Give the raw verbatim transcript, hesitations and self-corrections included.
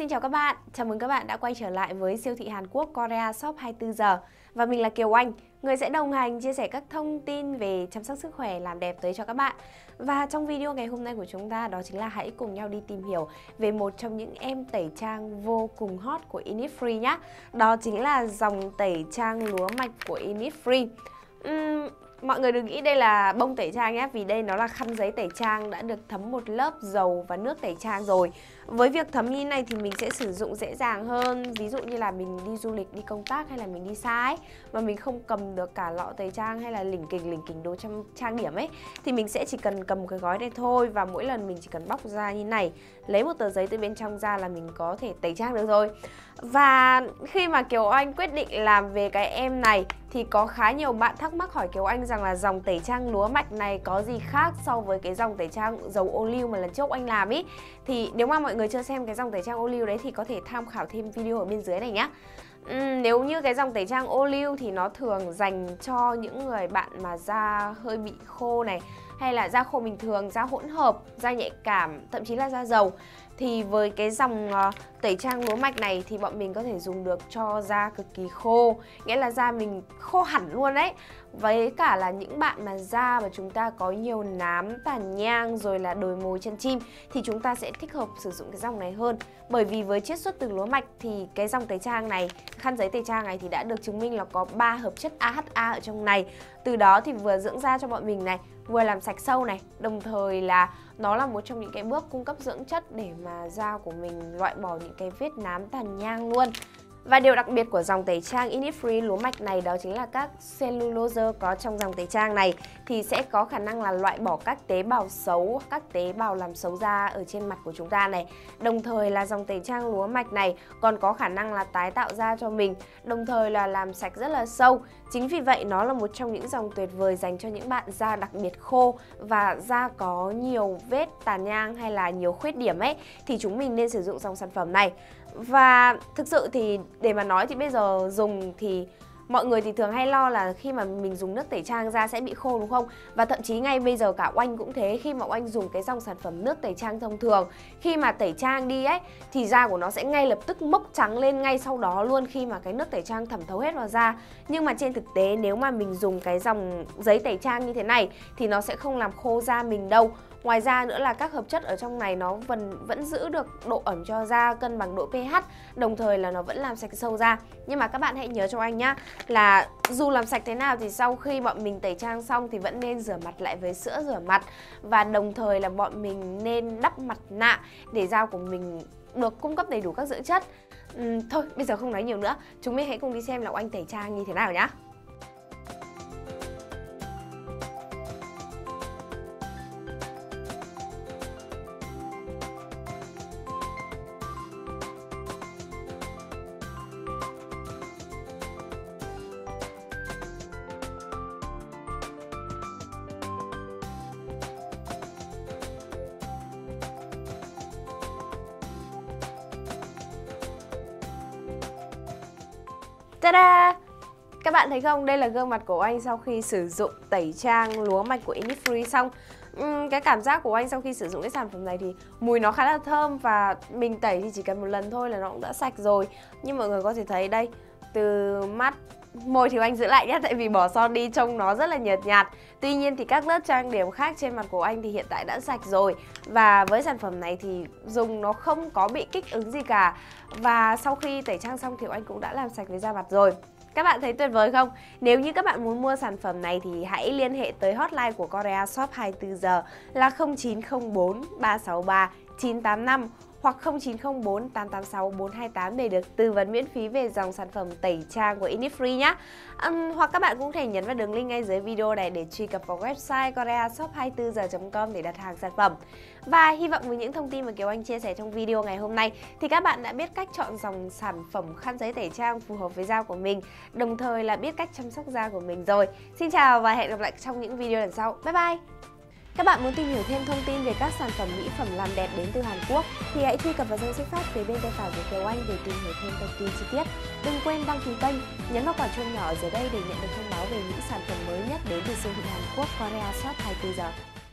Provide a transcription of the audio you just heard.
Xin chào các bạn, chào mừng các bạn đã quay trở lại với siêu thị Hàn Quốc Korea Shop hai mươi tư giờ. Và mình là Kiều Anh, người sẽ đồng hành chia sẻ các thông tin về chăm sóc sức khỏe làm đẹp tới cho các bạn. Và trong video ngày hôm nay của chúng ta đó chính là hãy cùng nhau đi tìm hiểu về một trong những em tẩy trang vô cùng hot của Innisfree nhé. Đó chính là dòng tẩy trang lúa mạch của Innisfree. uhm, Mọi người đừng nghĩ đây là bông tẩy trang nhé, vì đây nó là khăn giấy tẩy trang đã được thấm một lớp dầu và nước tẩy trang rồi. Với việc thấm như này thì mình sẽ sử dụng dễ dàng hơn. Ví dụ như là mình đi du lịch, đi công tác hay là mình đi xa ấy, mà mình không cầm được cả lọ tẩy trang hay là lỉnh kỉnh lỉnh kỉnh đồ trang, trang điểm ấy, thì mình sẽ chỉ cần cầm một cái gói này thôi. Và mỗi lần mình chỉ cần bóc ra như này, lấy một tờ giấy từ bên trong ra là mình có thể tẩy trang được rồi. Và khi mà Kiều Anh quyết định làm về cái em này thì có khá nhiều bạn thắc mắc hỏi Kiều Anh rằng là dòng tẩy trang lúa mạch này có gì khác so với cái dòng tẩy trang dầu ô liu mà lần trước anh làm ý. Thì nếu mà mọi người chưa xem cái dòng tẩy trang ô liu đấy thì có thể tham khảo thêm video ở bên dưới này nhé. Uhm, nếu như cái dòng tẩy trang ô liu thì nó thường dành cho những người bạn mà da hơi bị khô này, hay là da khô bình thường, da hỗn hợp, da nhạy cảm, thậm chí là da dầu. Thì với cái dòng uh, tẩy trang lúa mạch này thì bọn mình có thể dùng được cho da cực kỳ khô, nghĩa là da mình khô hẳn luôn đấy. Với cả là những bạn mà da mà chúng ta có nhiều nám, tàn nhang rồi là đồi mồi chân chim thì chúng ta sẽ thích hợp sử dụng cái dòng này hơn. Bởi vì với chiết xuất từ lúa mạch thì cái dòng tẩy trang này, khăn giấy tẩy trang này thì đã được chứng minh là có ba hợp chất a hát a ở trong này. Từ đó thì vừa dưỡng da cho bọn mình này, vừa làm sạch sâu này, đồng thời là nó là một trong những cái bước cung cấp dưỡng chất để mà da của mình loại bỏ những cái vết nám tàn nhang luôn. Và điều đặc biệt của dòng tẩy trang Innisfree lúa mạch này đó chính là các cellulose có trong dòng tẩy trang này thì sẽ có khả năng là loại bỏ các tế bào xấu, các tế bào làm xấu da ở trên mặt của chúng ta này. Đồng thời là dòng tẩy trang lúa mạch này còn có khả năng là tái tạo da cho mình, đồng thời là làm sạch rất là sâu. Chính vì vậy nó là một trong những dòng tuyệt vời dành cho những bạn da đặc biệt khô và da có nhiều vết tàn nhang hay là nhiều khuyết điểm ấy, thì chúng mình nên sử dụng dòng sản phẩm này. Và thực sự thì để mà nói thì bây giờ dùng thì mọi người thì thường hay lo là khi mà mình dùng nước tẩy trang da sẽ bị khô, đúng không? Và thậm chí ngay bây giờ cả Oanh cũng thế, khi mà Oanh dùng cái dòng sản phẩm nước tẩy trang thông thường, khi mà tẩy trang đi ấy thì da của nó sẽ ngay lập tức mốc trắng lên ngay sau đó luôn khi mà cái nước tẩy trang thẩm thấu hết vào da. Nhưng mà trên thực tế nếu mà mình dùng cái dòng giấy tẩy trang như thế này thì nó sẽ không làm khô da mình đâu. Ngoài ra nữa là các hợp chất ở trong này nó vẫn, vẫn giữ được độ ẩm cho da, cân bằng độ pH, đồng thời là nó vẫn làm sạch sâu da. Nhưng mà các bạn hãy nhớ cho anh nhá, là dù làm sạch thế nào thì sau khi bọn mình tẩy trang xong thì vẫn nên rửa mặt lại với sữa rửa mặt. Và đồng thời là bọn mình nên đắp mặt nạ để da của mình được cung cấp đầy đủ các dưỡng chất. uhm, Thôi bây giờ không nói nhiều nữa, chúng mình hãy cùng đi xem là anh tẩy trang như thế nào nhá. Ta-da! Các bạn thấy không? Đây là gương mặt của anh sau khi sử dụng tẩy trang lúa mạch của Innisfree xong. uhm, Cái cảm giác của anh sau khi sử dụng cái sản phẩm này thì mùi nó khá là thơm. Và mình tẩy thì chỉ cần một lần thôi là nó cũng đã sạch rồi. Nhưng mọi người có thể thấy đây, từ mắt, môi thì anh giữ lại nhé, tại vì bỏ son đi trông nó rất là nhợt nhạt. Tuy nhiên thì các lớp trang điểm khác trên mặt của anh thì hiện tại đã sạch rồi. Và với sản phẩm này thì dùng nó không có bị kích ứng gì cả. Và sau khi tẩy trang xong thì anh cũng đã làm sạch với da mặt rồi. Các bạn thấy tuyệt vời không? Nếu như các bạn muốn mua sản phẩm này thì hãy liên hệ tới hotline của Korea Shop hai mươi tư giờ là không chín không bốn ba sáu ba chín tám năm hoặc không chín không bốn tám tám sáu bốn hai tám để được tư vấn miễn phí về dòng sản phẩm tẩy trang của Innisfree nhé. Um, hoặc các bạn cũng có thể nhấn vào đường link ngay dưới video này để truy cập vào website korea shop hai mươi tư giờ chấm com để đặt hàng sản phẩm. Và hy vọng với những thông tin mà Kiều Anh chia sẻ trong video ngày hôm nay thì các bạn đã biết cách chọn dòng sản phẩm khăn giấy tẩy trang phù hợp với da của mình, đồng thời là biết cách chăm sóc da của mình rồi. Xin chào và hẹn gặp lại trong những video lần sau. Bye bye! Các bạn muốn tìm hiểu thêm thông tin về các sản phẩm mỹ phẩm làm đẹp đến từ Hàn Quốc thì hãy truy cập vào danh sách phát phía bên tay phải của Kiều Anh để tìm hiểu thêm thông tin chi tiết. Đừng quên đăng ký kênh, nhấn vào quả chuông nhỏ ở dưới đây để nhận được thông báo về những sản phẩm mới nhất đến từ siêu thị Hàn Quốc Korea Shop hai mươi tư giờ.